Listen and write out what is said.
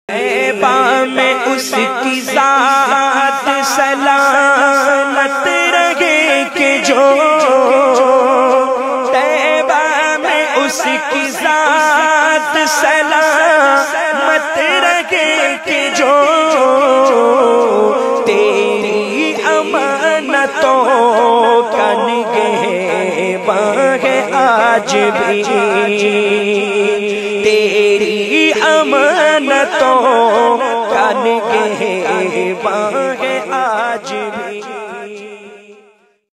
तैबा में उसकी ज़ात सलामत रहे कि जो तैबा में उसकी ज़ात सलामत रहे कि जो तेरी अमानतों का निगहबान है आज भी, तेरी अमानतों का निगहबान है आज भी।